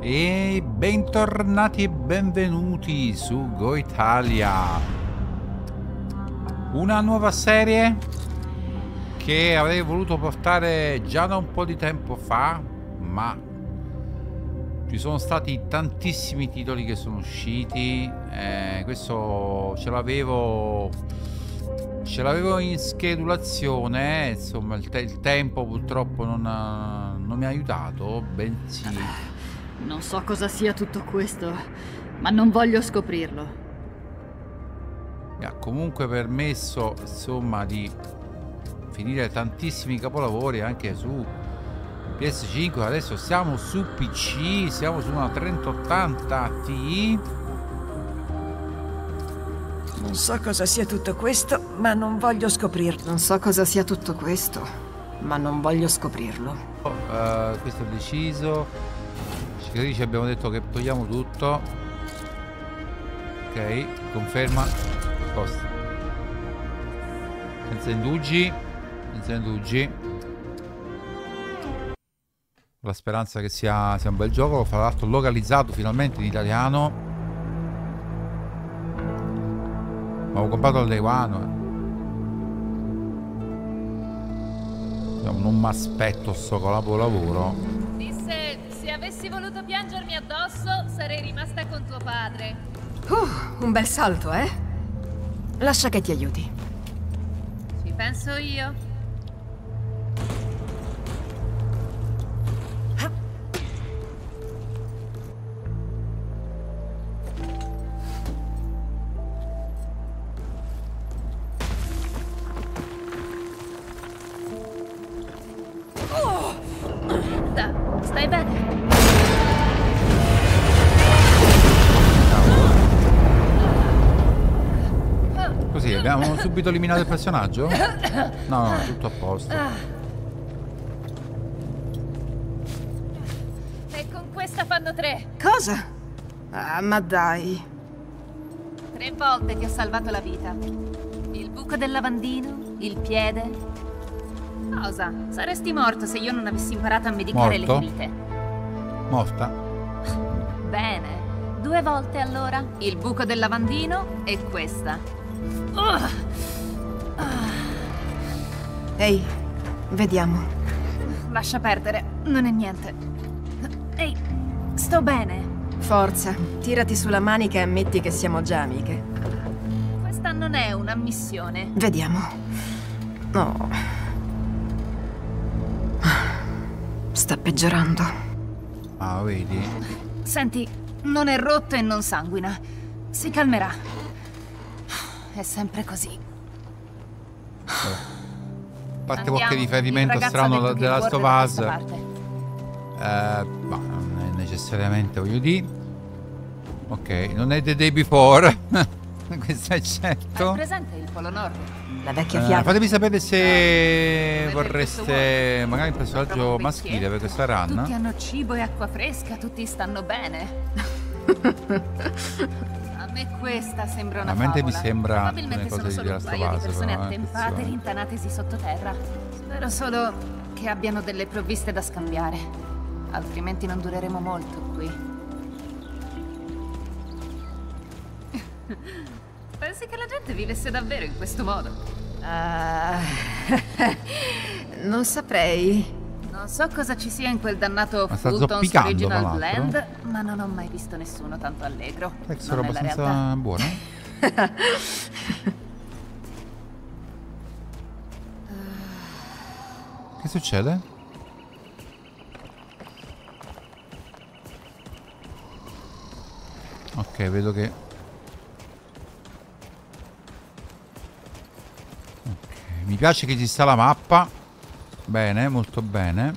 E bentornati e benvenuti su Go Italia, una nuova serie che avrei voluto portare già da un po' di tempo fa, ma ci sono stati tantissimi titoli che sono usciti. Questo ce l'avevo in schedulazione, insomma il tempo purtroppo non mi ha aiutato, bensì... Non so cosa sia tutto questo, ma non voglio scoprirlo. Mi ha comunque permesso, insomma, di finire tantissimi capolavori anche su PS5. Adesso siamo su PC, siamo su una 3080 Ti. Non so cosa sia tutto questo, ma non voglio scoprirlo. Non so cosa sia tutto questo, ma non voglio scoprirlo. Questo è deciso. Cicatrici abbiamo detto che togliamo tutto. Ok, conferma. Sposta. Senza indugi. La speranza che sia un bel gioco. Fra l'altro localizzato finalmente in italiano. Avevo comprato al Day One. Non mi aspetto sto capolavoro. Disse, se avessi voluto piangermi addosso, sarei rimasta con tuo padre. Un bel salto, eh? Lascia che ti aiuti. Ci penso io. Stai bene? Così abbiamo subito eliminato il personaggio? No, tutto a posto. E con questa fanno 3. Cosa? Ah, ma dai. 3 volte ti ho salvato la vita. Il buco del lavandino, il piede. Cosa? Saresti morto se io non avessi imparato a medicare le ferite. Morta? Bene. 2 volte allora. Il buco del lavandino e questa. Ehi, vediamo. Lascia perdere, non è niente. Ehi, sto bene. Forza, tirati sulla manica e ammetti che siamo già amiche. Questa non è una missione. Vediamo. No. Sta peggiorando. Ah, vedi? Senti, non è rotto e non sanguina. Si calmerà. È sempre così. A parte qualche riferimento strano della Last of Us, ma non è necessariamente, voglio dire. Ok, non è The Day Before. Questo è certo. Hai presente il Polo Nord? La vecchia fiaba. Fatemi sapere se vorreste magari un personaggio maschile per questa run. Tutti hanno cibo e acqua fresca, tutti stanno bene. A me questa sembra una Veramente favola. mi sembra Probabilmente una cosa sono di solo un Last paio of di Us, persone però, attempate, attenzione. rintanatesi sottoterra. Spero solo che abbiano delle provviste da scambiare. Altrimenti non dureremo molto qui. Pensi che la gente vivesse davvero in questo modo? Non saprei. Non so cosa ci sia in quel dannato Ma sta Fulton's zoppicando, Original tra l'altro. Blend, ma non ho mai visto nessuno tanto allegro. Sono Non nella realtà. abbastanza buono. Che succede? Ok, vedo che... Ok, mi piace che ci sta la mappa. Bene, molto bene.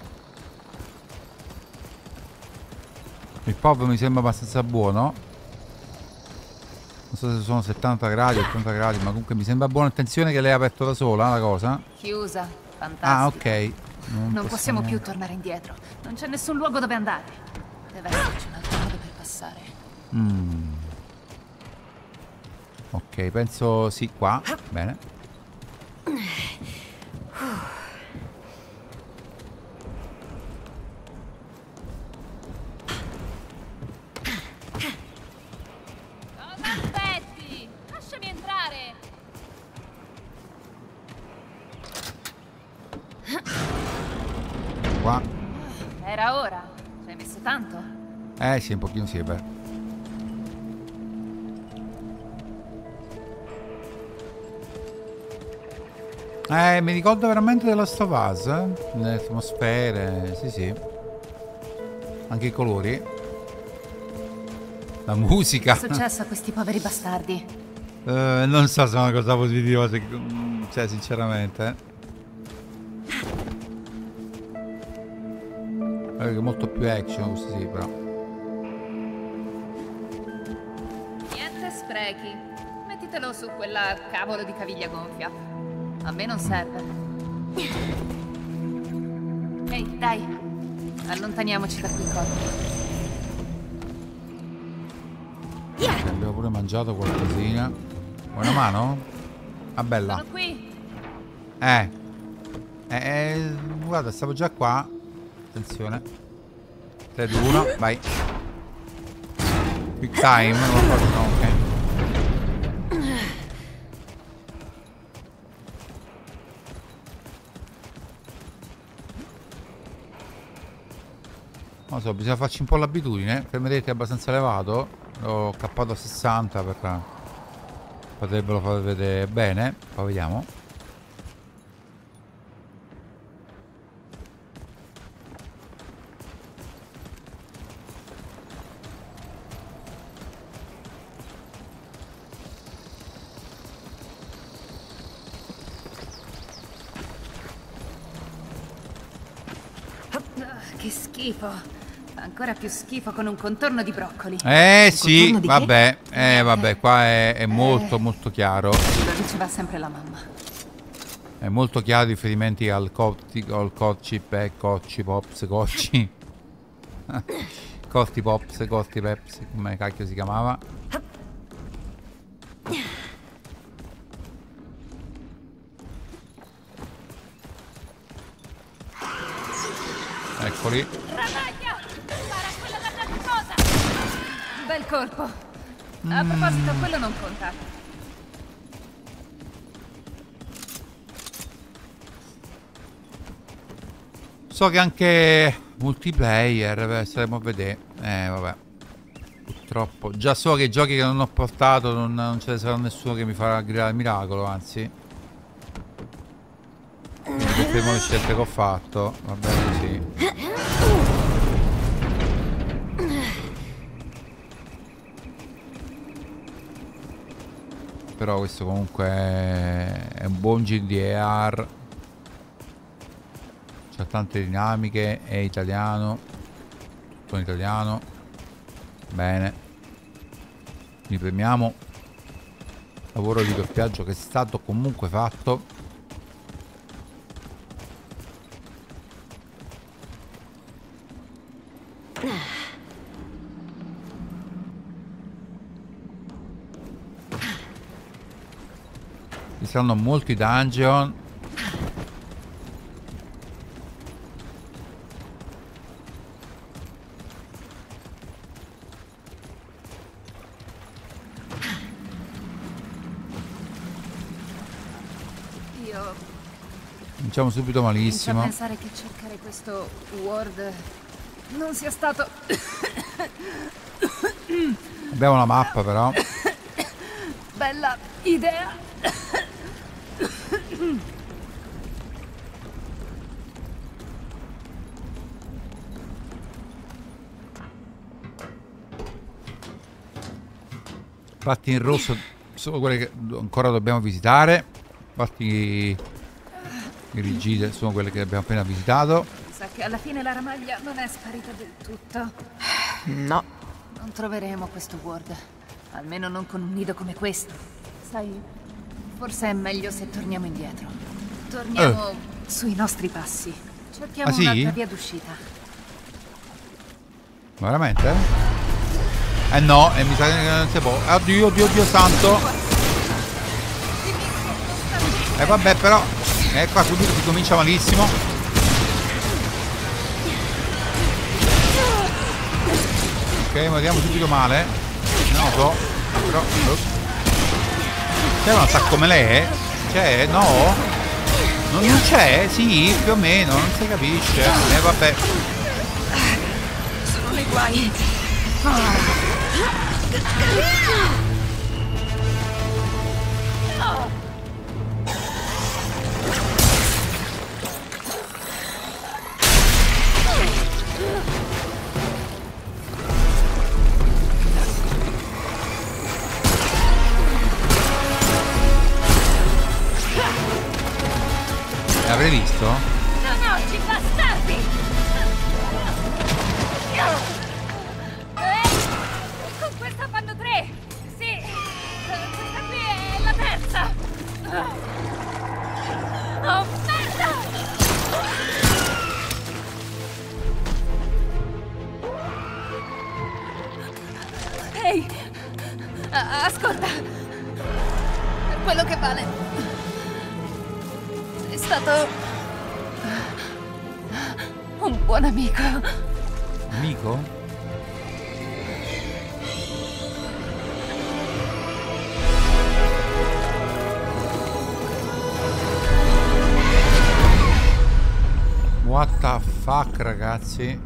Il pub mi sembra abbastanza buono. Non so se sono 70 gradi, 80 gradi, ma comunque mi sembra buono. Attenzione che lei ha aperto da sola la cosa. Chiusa, fantastico. Ah, ok. Non possiamo più tornare indietro. Non c'è nessun luogo dove andare. Deve esserci un altro modo per passare. Ok, penso sì, qua. Bene. qua. Era ora. Ci hai messo tanto? Sì, un pochino sì, beh. Mi ricordo veramente della Last of Us, le atmosfere, sì sì. Anche i colori. La musica. Che è successo a questi poveri bastardi? Non so se è una cosa positiva, cioè sinceramente. È molto più action, questo sì, però. Niente sprechi. Mettitelo su quella cavolo di caviglia gonfia. A me non serve. Ehi, dai. Allontaniamoci da qui, corpo. Abbiamo pure mangiato qualcosina. Vuoi una mano? Ah, bella. Sono qui. Guarda, stavo già qua. Attenzione. 3, 2, 1, vai. Quick time. No, ok. Non so, bisogna farci un po' l'abitudine. Frame rate è abbastanza elevato. L'ho cappato a 60 perché potrebbero far vedere bene. Poi vediamo. Che schifo. Fa ancora più schifo con un contorno di broccoli. Sì, contorno di vabbè. che? Vabbè, qua è molto molto chiaro. Lo diceva sempre la mamma. È molto chiaro i riferimenti al cocci, pops, cocci. Costi pops, costi peps, come cacchio si chiamava. Eccoli. Ravaglia! Spara quella dannata cosa! Bel colpo. A proposito, quello non conta. So che anche multiplayer staremo a vedere. Vabbè. Purtroppo. Già so che i giochi che non ho portato non ce ne sarà nessuno che mi farà gridare il miracolo, anzi. Confermo le scelte che ho fatto. Va bene così. Però questo comunque è un buon GDR. C'ha tante dinamiche. È italiano. Tutto in italiano. Bene. Quindi premiamo il lavoro di doppiaggio che è stato comunque fatto. Ci saranno molti dungeon. Io Cominciamo subito comincio a malissimo. pensare che cercare questo Word non sia stato Abbiamo la mappa però. bella idea. Parti in rosso sono quelle che ancora dobbiamo visitare. Parti rigide sono quelle che abbiamo appena visitato. Mi sa che alla fine la ramaglia non è sparita del tutto. No. Non troveremo questo Word. Almeno non con un nido come questo. Sai, forse è meglio se torniamo indietro. Torniamo sui nostri passi. Cerchiamo Ah, sì? un'altra via d'uscita. Veramente? No, mi sa che non si può. Oddio, oddio, oddio santo. Vabbè però. Qua subito si comincia malissimo. Ok, moriamo subito male. Non lo so. Però. C'è un attacco melee? C'è? No? Non c'è? Sì, più o meno, non si capisce. Vabbè. Sono nei guai. L'avrei visto? Non oggi, bastardi! Con questa fanno 3! Sì! Questa qui è la terza! Oh, merda! Ehi! Ascolta! Per quello che vale... Sei stato un buon amico. Amico? What the fuck, ragazzi?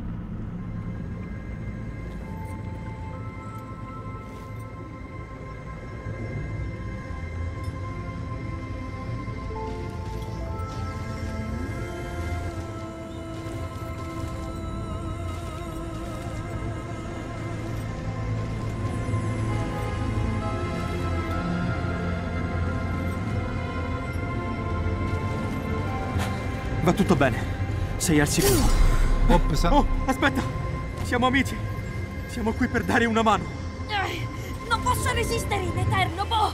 Va tutto bene. Sei al sicuro. Ops. Oh, aspetta! Siamo amici. Siamo qui per dare una mano. Non posso resistere in eterno, boh!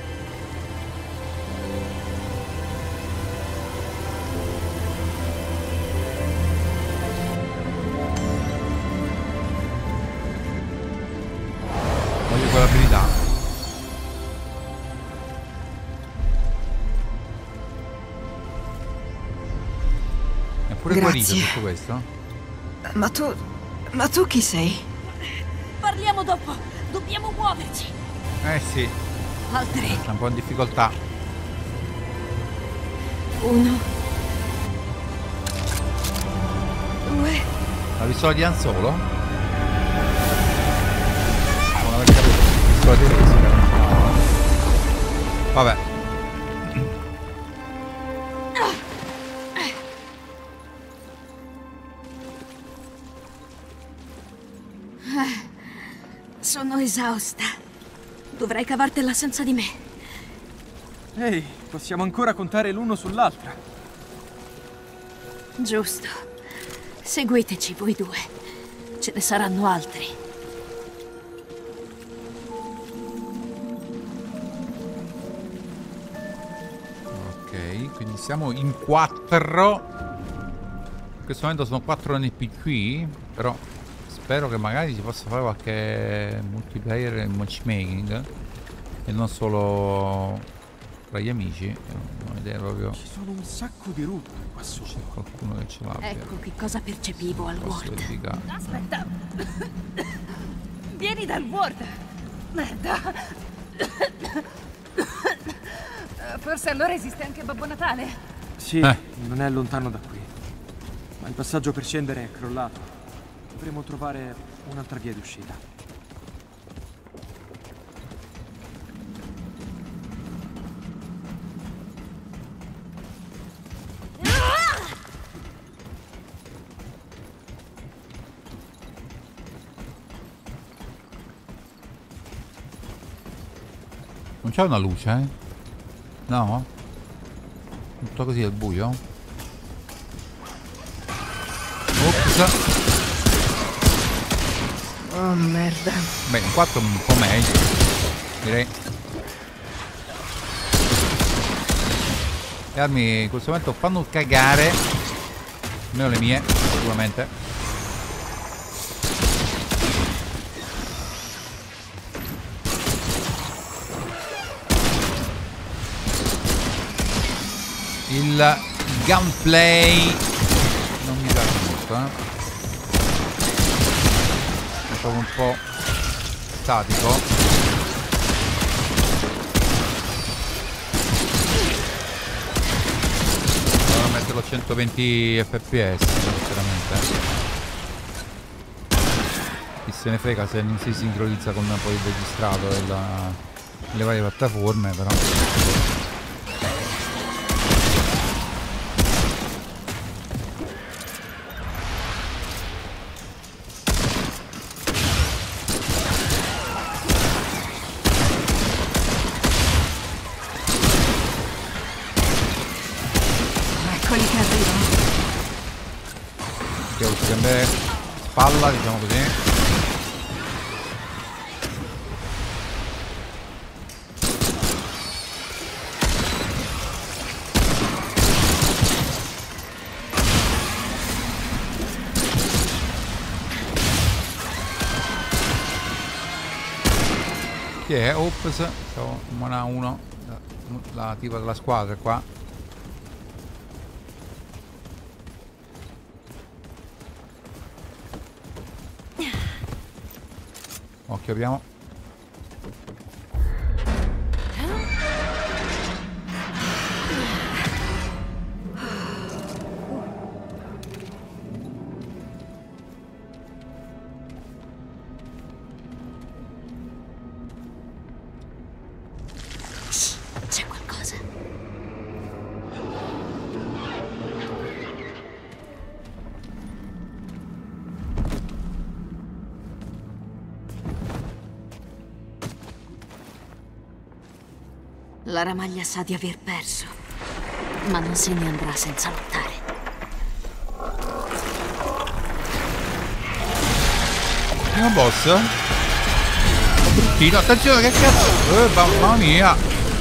Voglio quell'abilità. Pure guarito tutto questo? Ma tu chi sei? Parliamo dopo. Dobbiamo muoverci. Eh sì, Altri. è un po' in difficoltà. 1 2 La pistola di Han Solo? Non aver capito. Pistola tedesca. No. Vabbè. Sono esausta. Dovrei cavartela senza di me. Ehi, possiamo ancora contare l'uno sull'altra. Giusto. Seguiteci voi due. Ce ne saranno altri. Ok, quindi siamo in 4. In questo momento sono 4 NPC, però spero che magari si possa fare qualche multiplayer matchmaking e non solo tra gli amici. Non ho idea proprio. Ci sono un sacco di route qua sotto. C'è qualcuno che ce l'abbia. Ecco che cosa percepivo al Posso Ward. verificare. Aspetta. Vieni dal Ward. Merda. Forse allora esiste anche Babbo Natale. Sì, non è lontano da qui. Ma il passaggio per scendere è crollato. Dovremo trovare un'altra via d'uscita. Non c'è una luce, eh? No? Tutto così al buio? Ops. Oh merda. Beh, in 4 un po' meglio, direi. Le armi in questo momento fanno cagare. Almeno le mie, sicuramente. Il gunplay non mi piace molto, è proprio un po' statico. metterlo a 120 fps, sinceramente. Chi se ne frega se non si sincronizza con poi il registrato e le varie piattaforme, però. Eccoli che arrivano. Che si cambia spalla, diciamo così. Che è? Ops, stavo 1-1, la tipa della squadra qua. Occhio, abbiamo. C'è qualcosa. La ramaglia sa di aver perso, ma non se ne andrà senza lottare. Primo boss. Bruttino, attenzione, che cazzo! Mamma mia!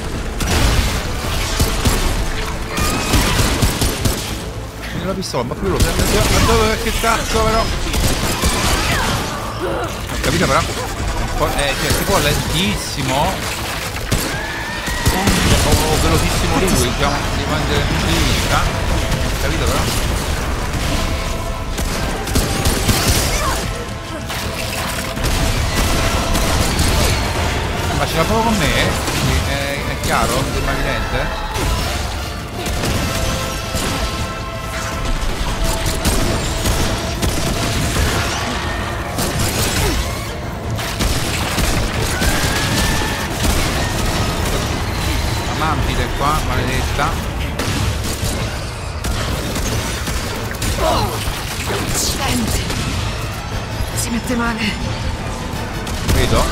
Viene la pistola, ma più lo sento, che cazzo però! Ho capito però? Un po', cioè, tipo lentissimo. O velocissimo lui, diciamo, dipende dal punto di vista. Capito però? Ma ce l'ha proprio con me? È chiaro? Sembra evidente? Mantide qua, maledetta. Accidenti. Si mette male. Vedo.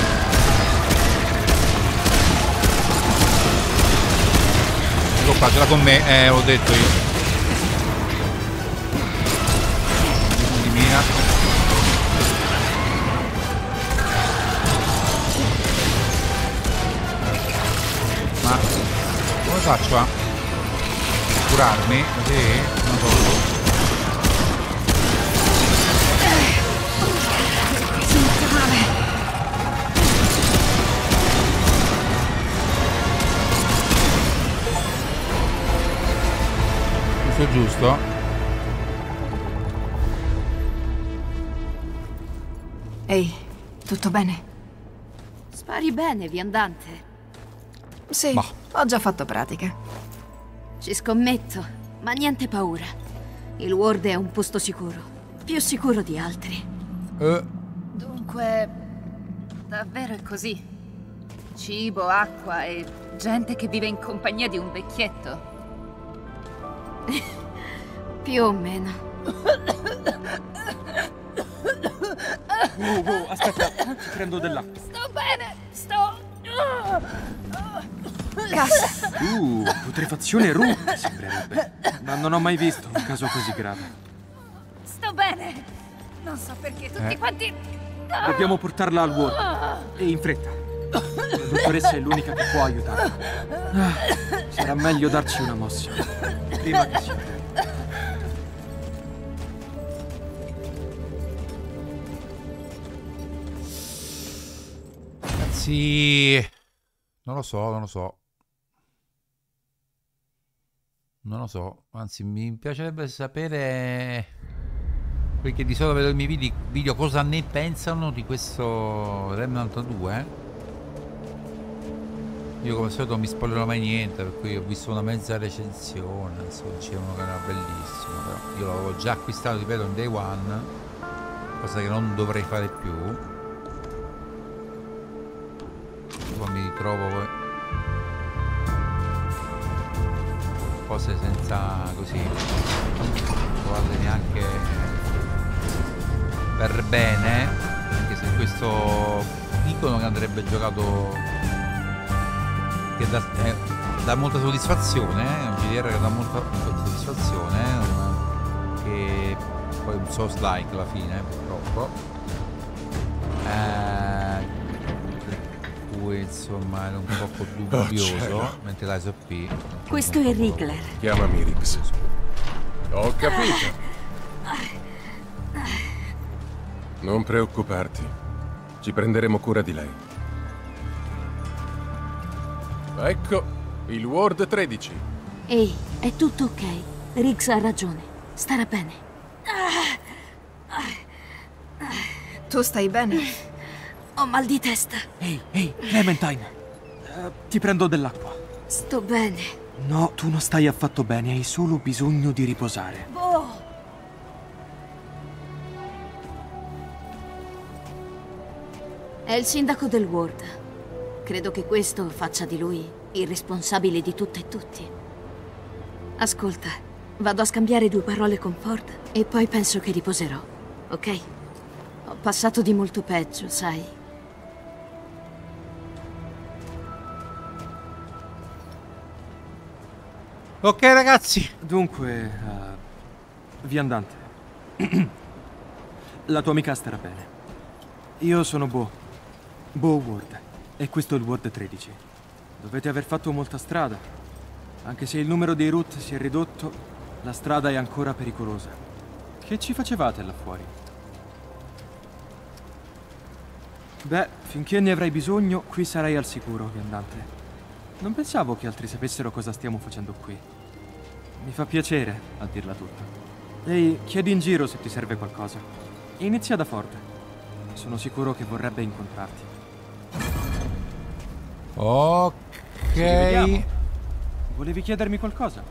Ecco qua, ce l'ha con me, l'ho detto io. Elimina. Ma come faccio a curarmi? Così? Non so. Si mette male. Questo è giusto? Ehi, tutto bene? Spari bene, viandante. Sì, Ma. ho già fatto pratica. Ci scommetto, ma niente paura. Il World è un posto sicuro. Più sicuro di altri. Dunque, davvero è così? Cibo, acqua e gente che vive in compagnia di un vecchietto? Più o meno. Wow, aspetta, ti prendo dell'acqua. Sto bene, Gas. Putrefazione rude, sembrerebbe. Ma non ho mai visto un caso così grave. Sto bene. Non so perché tutti quanti... Dobbiamo portarla al World. E in fretta. La dottoressa è l'unica che può aiutarla. Sarà meglio darci una mossa. Prima che sia tempo. Sì. Non lo so, non lo so. Non lo so. Anzi, mi piacerebbe sapere, perché di solito vedo i miei video cosa ne pensano di questo Remnant 2. Io come al solito non mi spoilerò mai niente, per cui ho visto una mezza recensione, insomma, dicevano che era bellissimo, però io l'avevo già acquistato, ripeto, in day one, cosa che non dovrei fare più. Poi mi ritrovo cose senza così trovarle neanche per bene, anche se questo dicono che andrebbe giocato, che dà molta soddisfazione, un GDR che dà molta soddisfazione, che poi un Souls-like alla fine purtroppo, per cui insomma era un po' dubbioso, mentre l'ISO P. Questo è Riegler. Chiamami Rix. Ho capito. Non preoccuparti, ci prenderemo cura di lei. Ecco, il Ward 13. Ehi, è tutto ok. Riggs ha ragione. Starà bene. Tu stai bene? Ho mal di testa. Ehi, Clementine. Ti prendo dell'acqua. Sto bene. No, tu non stai affatto bene, hai solo bisogno di riposare. Boh. È il sindaco del Ward. Credo che questo faccia di lui il responsabile di tutto e tutti. Ascolta, vado a scambiare 2 parole con Ford e poi penso che riposerò, ok? Ho passato di molto peggio, sai. Ok ragazzi, Dunque, viandante. La tua amica starà bene. Io sono Bo Ward. E questo è il Ward 13. Dovete aver fatto molta strada. Anche se il numero dei root si è ridotto, la strada è ancora pericolosa. Che ci facevate là fuori? Beh, finché ne avrai bisogno, qui sarai al sicuro, viandante. Non pensavo che altri sapessero cosa stiamo facendo qui. Mi fa piacere, a dirla tutta. Ehi, chiedi in giro se ti serve qualcosa. Inizia da Ford. Sono sicuro che vorrebbe incontrarti. ok. Ci rivediamo. Volevi chiedermi qualcosa?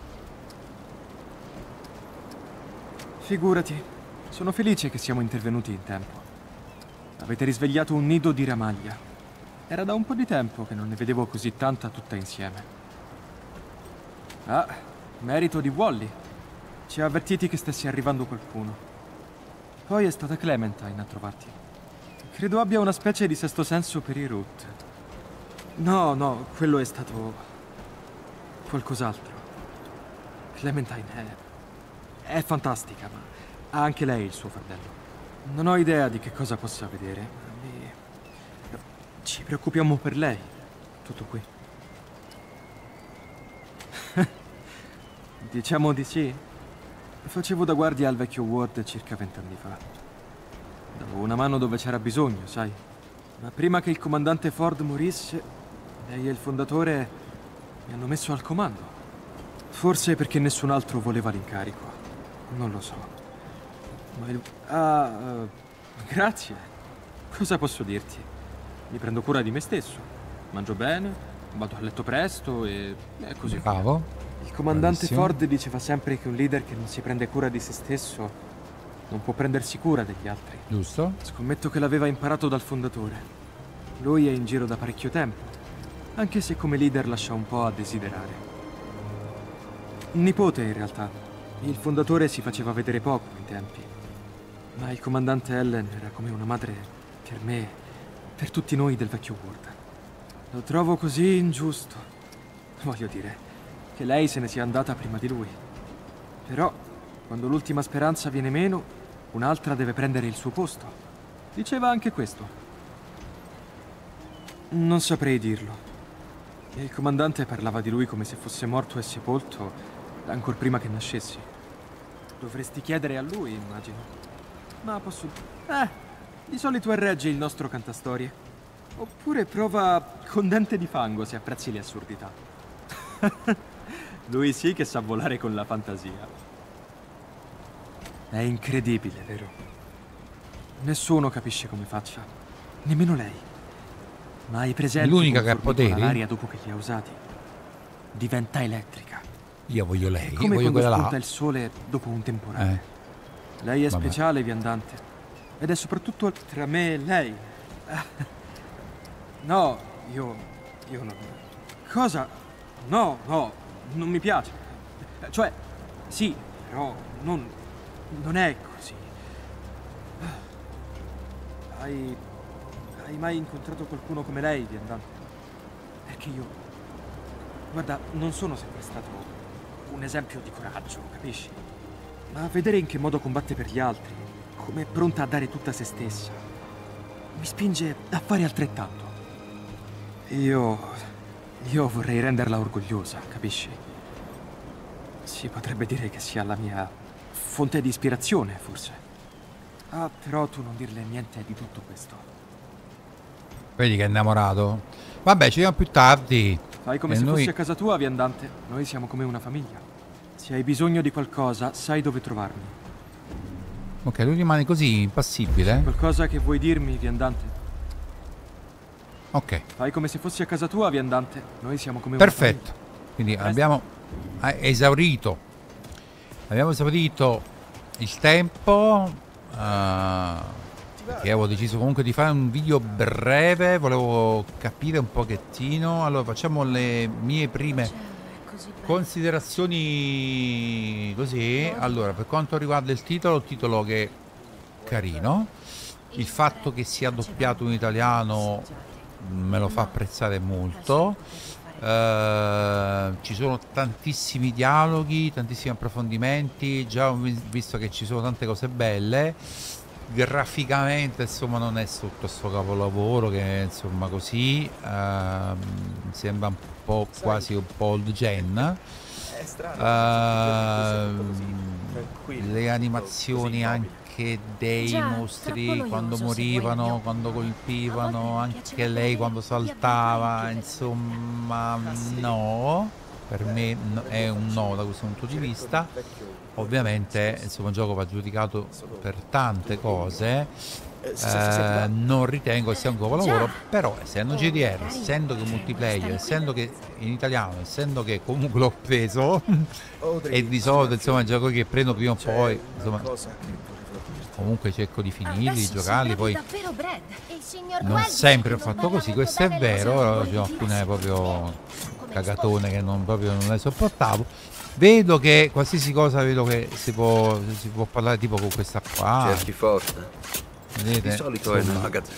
Figurati, sono felice che siamo intervenuti in tempo. Avete risvegliato un nido di ramaglia. Era da un po' di tempo che non ne vedevo così tanta tutta insieme. Ah, merito di Wally. Ci ha avvertiti che stessi arrivando qualcuno. Poi è stata Clementine a trovarti. Credo abbia una specie di sesto senso per i root. No, quello è stato qualcos'altro. Clementine è fantastica, ma ha anche lei il suo fardello. Non ho idea di che cosa possa vedere. Ci preoccupiamo per lei. Tutto qui. Diciamo di sì. Facevo da guardia al vecchio Ward circa 20 anni fa. Davo una mano dove c'era bisogno, sai. Ma prima che il comandante Ford morisse, lei e il fondatore mi hanno messo al comando. Forse perché nessun altro voleva l'incarico. Non lo so. Ma grazie. Cosa posso dirti? Mi prendo cura di me stesso. Mangio bene, vado a letto presto e così. Bravo. Il comandante Bravissimo. Ford diceva sempre che un leader che non si prende cura di se stesso non può prendersi cura degli altri. Giusto? Scommetto che l'aveva imparato dal fondatore. Lui è in giro da parecchio tempo, anche se come leader lascia un po' a desiderare. Nipote, in realtà. Il fondatore si faceva vedere poco ai tempi. Ma il comandante Ellen era come una madre per me, per tutti noi del vecchio Ward. Lo trovo così ingiusto. Voglio dire, che lei se ne sia andata prima di lui. Però, quando l'ultima speranza viene meno, un'altra deve prendere il suo posto. Diceva anche questo. Non saprei dirlo. Il comandante parlava di lui come se fosse morto e sepolto ancor prima che nascessi. Dovresti chiedere a lui, immagino. Ma posso... di solito regge il nostro cantastorie. Oppure prova con dente di fango se apprezzi le assurdità. Lui sì che sa volare con la fantasia. È incredibile, vero? Nessuno capisce come faccia. Nemmeno lei. Ma hai presente l'unica che ha come poteri? l'aria dopo che li ha usati diventa elettrica. Io voglio lei, Come voglio quando quella spunta là. il sole dopo un temporale. Lei è Vabbè. speciale, viandante. Ed è soprattutto tra me e lei. No, io non... Cosa? No, non mi piace. Cioè, sì, però non è così. Hai mai incontrato qualcuno come lei, viandante? Perché io... Guarda, non sono sempre stato un esempio di coraggio, capisci? Ma vedere in che modo combatte per gli altri, come è pronta a dare tutta se stessa, mi spinge a fare altrettanto. Io vorrei renderla orgogliosa, capisci? Si potrebbe dire che sia la mia fonte di ispirazione, forse. Ah, però tu non dirle niente di tutto questo. Vedi che è innamorato? Vabbè, ci vediamo più tardi. Fai come E se noi- fossi a casa tua, viandante. Noi siamo come una famiglia. Se hai bisogno di qualcosa, sai dove trovarmi. Ok, lui rimane così, impassibile. Qualcosa che vuoi dirmi, viandante? Ok, Fai come se fossi a casa tua, viandante. Noi siamo come una perfetto. Quindi abbiamo esaurito. Abbiamo esaurito il tempo. Che avevo deciso comunque di fare un video breve. Volevo capire un pochettino. Allora, facciamo le mie prime considerazioni così. Allora, per quanto riguarda il titolo che è carino. Il fatto che sia doppiato in italiano me lo fa apprezzare molto. Ci sono tantissimi dialoghi, tantissimi approfondimenti. Già ho visto che ci sono tante cose belle. Graficamente, insomma, non è tutto sto capolavoro che, insomma, così sembra un po' quasi un po' old gen. Le animazioni anche dei mostri quando morivano, quando colpivano, anche lei quando saltava, insomma, no, per me è un no da questo punto di vista. Ovviamente, insomma, il gioco va giudicato per tante cose. Non ritengo che sia un capolavoro, però essendo GDR, essendo che multiplayer, essendo che in italiano, essendo che comunque l'ho preso e di solito, insomma, i giochi che prendo prima o poi, insomma, comunque cerco di finirli, di giocarli, poi non sempre ho fatto così, questo è vero, c'è alcune proprio cagatone che non le sopportavo. Vedo che qualsiasi cosa vedo che si può parlare tipo con questa qua. Cerchi forte. Vedete? Di solito è nel magazzino.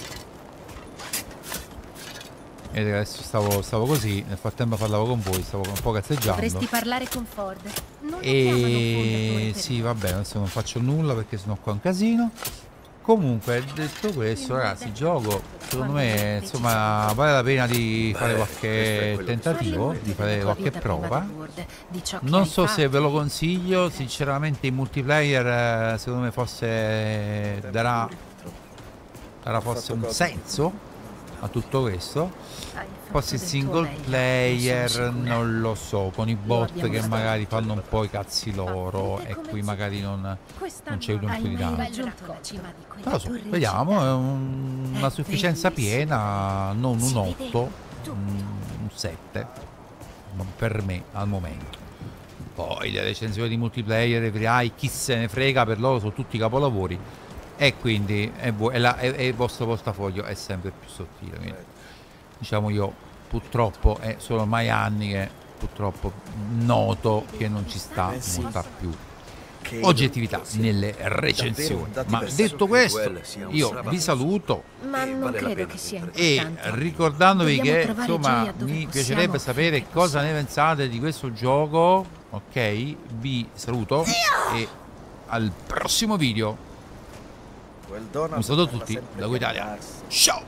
Vedete, adesso stavo così, nel frattempo parlavo con voi, stavo un po' cazzeggiando. Dovresti parlare con Ford. Non E sì, vabbè, adesso non faccio nulla perché sennò qua è un casino. Comunque, detto questo, ragazzi, il gioco secondo me, insomma, vale la pena di fare qualche tentativo, di fare qualche prova. Non so se ve lo consiglio, sinceramente il multiplayer secondo me forse darà forse un senso a tutto questo. Forse il single player non lo so, con i bot che magari fanno un po' i cazzi loro e qui magari non c'è un po' di tanto. Non lo so, vediamo, è una sufficienza piena, non un 8, un 7 per me al momento. Poi le recensioni di multiplayer, chi se ne frega, per loro sono tutti capolavori e quindi il vostro portafoglio è sempre più sottile. Quindi, diciamo, io purtroppo sono ormai anni che purtroppo noto che non ci sta molta più oggettività nelle recensioni. Ma detto questo, io vi saluto Ma non credo che sia e importante. ricordandovi Dobbiamo che, trovare insomma, Gioia dove mi possiamo piacerebbe sapere fare cosa ne pensate di questo gioco. Ok, vi saluto e al prossimo video. Un saluto a tutti da Guitalia. Ciao.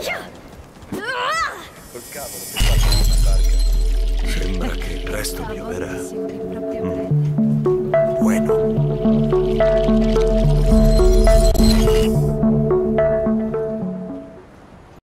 Col cavolo che fa una barca. Sembra che presto pioverà. Bueno.